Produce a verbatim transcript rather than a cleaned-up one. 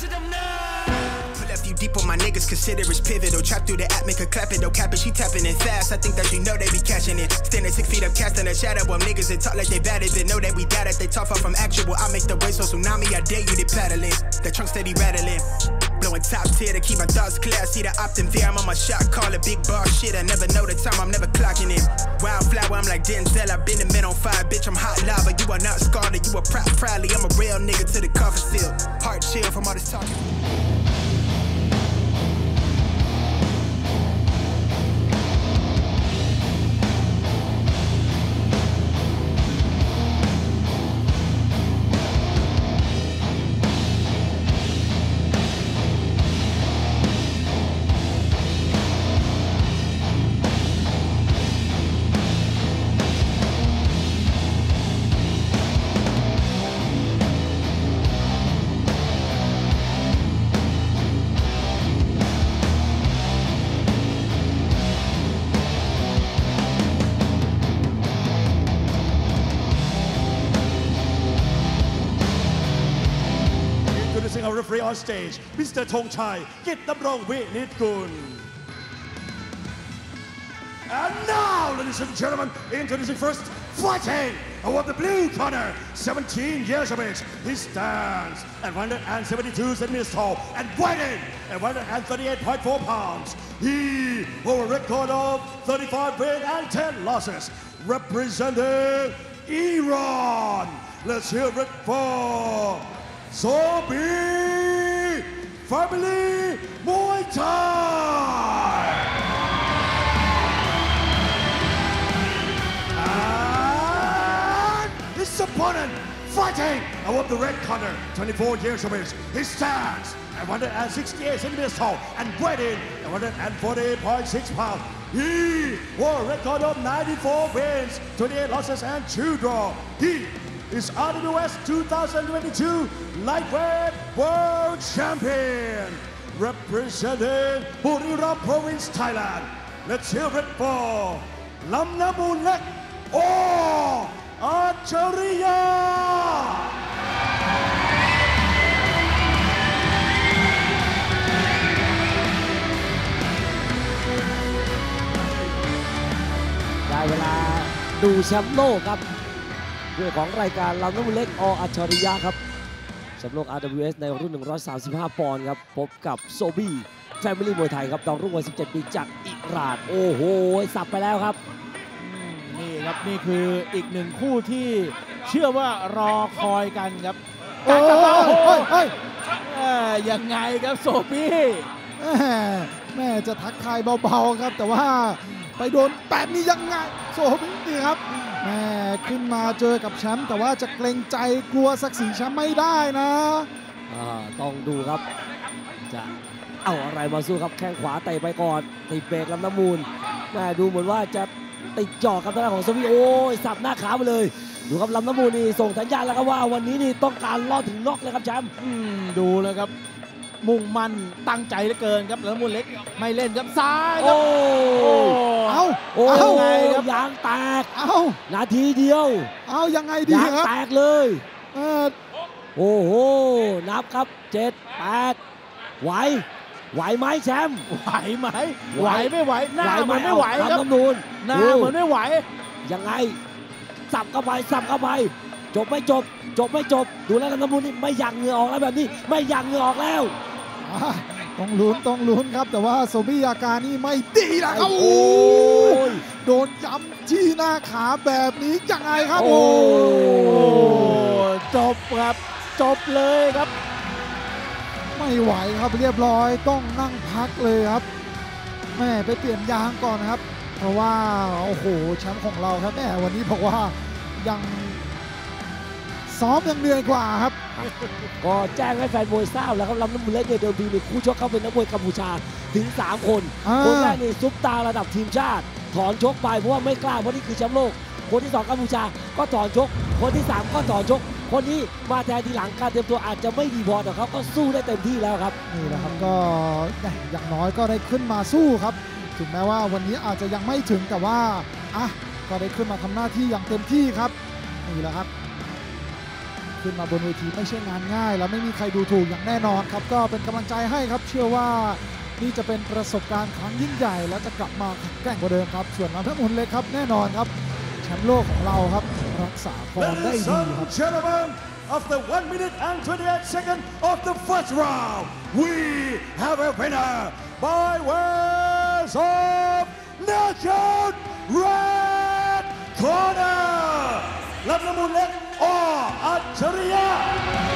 Deep on my niggas, consider it's pivotal. Trap through the app, make her clap it, don't cap it, she tapping it fast. I think that you know they be catching it. Standing six feet up, casting a shadow on niggas that talk like they bad at it. Know that we got it, they talk far from actual. I make the waves so tsunami, I dare you to paddle it. The trunk steady rattling. Blowing top tier to keep my thoughts clear. I see the optim there, I'm on my shot, call it big bar shit. I never know the time, I'm never clocking in. Wildflower, I'm like Denzel, I've been the men on fire. Bitch, I'm hot lava, you are not scarred, you are proud, proudly. I'm a real nigga to the coffin still. Heart chill from all this talking. Our referee on stage, Mister Thong Chai, Kit Damrong Vinit Kun. And now, ladies and gentlemen, introducing first, fighting over the blue corner, seventeen years of age. He stands at one hundred seventy-two centimeters tall and weighing at one hundred thirty-eight point four pounds. He holds a record of thirty-five wins and ten losses, representing Iran. Let's hear it for Sobi Family Muay Thai. And his opponent fighting above the red corner, twenty-four years of age. He stands at one hundred sixty-eight centimeters tall and weighing at one hundred forty point six pounds. He won a record of ninety-four wins, twenty-eight losses, and two draws. He is R W S two thousand twenty-two Lightweight World Champion, representing Buriram Province, Thailand. Let's hear it for Lamnamullek or Achariya. ได้เวลาดูแชมป์โลกครับเรื่องของรายการลำน้ำมูลเล็กออัจฉริยะครับแชมป์โลก อาร์ ดับเบิลยู เอส ในรุ่นหนึ่งร้อยสามสิบห้าปอนด์ครับพบกับโซบี้แฟมิลี่มวยไทยครับดาวรุ่งวัยสิบเจ็ดปีจากอิหร่านโอ้โหสับไปแล้วครับนี่ครับนี่คืออีกหนึ่งคู่ที่เชื่อว่ารอคอยกันครับการกลับมาโอ้ยเฮ้ยยังไงครับโซบี้แม่จะทักทายเบาๆครับแต่ว่าไปโดนแบบนี้ยังไงโซบี้นี่ครับแม่ขึ้นมาเจอกับแชมป์แต่ว่าจะเกรงใจกลัวศักดิ์ศรีแชมป์ไม่ได้นะต้องดูครับจะเอาอะไรมาสู้ครับแข้งขวาเตะไปก่อนติดเบรกลำน้ำมูลแม่ดูเหมือนว่าจะติดจ่อกับทางด้านของโซบี้โอ้ยสับหน้าขาไปเลยดูครับลำน้ำมูลนี่ส่งสัญญาณแล้วครับว่าวันนี้นี่ต้องการรอดถึงน็อกเลยครับแชมป์ดูเลยครับมุ่งมั่นตั้งใจเหลือเกินครับลำน้ำมูลเล็กไม่เล่นครับซ้ายครับโอ้เอาโอ้ไงครับยางแตกเอานาทีเดียวเอายังไงดีครับยางแตกเลยโอ้โหนับครับเจ็ดแปดไหวไหวไหมแชมป์ไหวไหมไหวไม่ไหวหน้าเหมือนไม่ไหวครับลำน้ำมูลหน้าเหมือนไม่ไหวยังไงสับเข้าไปสับเข้าไปจบไม่จบจบไม่จบดูแล้วลำน้ำมูลนี่ไม่อยากเหงื่อออกแล้วแบบนี้ไม่อยากเหงื่อออกแล้วต้องลุ้นต้องลุ้นครับแต่ว่าโซบี้อาการนี่ไม่ดีนะครับโอ้ยโดนย้ำที่หน้าขาแบบนี้ยังไงครับโอ้จบครับจบเลยครับไม่ไหวครับเรียบร้อยต้องนั่งพักเลยครับแม่ไปเปลี่ยนยางก่อนนะครับเพราะว่าโอ้โหแชมป์ของเราครับแม่วันนี้บอกว่ายังซ้อมยังเหนื่อยกว่าครับก็แจ้งให้แฟนมวยทราบแล้วครับลำน้ำมูลเล็กเนี่ยเดิมทีเป็นคู่ชกเขาเป็นนักมวยกัมพูชาถึงสามคนคนแรกนี่ซุปตาระดับทีมชาติถอนชกไปเพราะว่าไม่กล้าเพราะนี่คือแชมป์โลกคนที่สองกัมพูชาก็ถอนชกคนที่สามก็ถอนชกคนนี้มาแทนทีหลังการเตรียมตัวอาจจะไม่ดีพอแต่เขาก็สู้ได้เต็มที่แล้วครับนี่แหละครับก็อย่างน้อยก็ได้ขึ้นมาสู้ครับถึงแม้ว่าวันนี้อาจจะยังไม่ถึงแต่ว่าอ่ะก็ได้ขึ้นมาทำหน้าที่อย่างเต็มที่ครับนี่แหละครับขึ้นมาบนเวทีไม่ใช่งานง่ายและไม่มีใครดูถูกอย่างแน่นอนครับก็เป็นกำลังใจให้ครับเชื่อว่านี่จะเป็นประสบการณ์ครั้งยิ่งใหญ่และจะกลับมาแข็งแกร่งกว่าเดิมครับส่วนน้ำเพชรมนเล็กครับแน่นอนครับแชมป์โลกของเราครับรักษาฟอร์มได้ดีครับ Gentlemen, after one minute and twenty-eight seconds of the first round, we have a winner by ways of knockout red corner. ลำน้ำมูลเล็กอ.อัจฉริยะ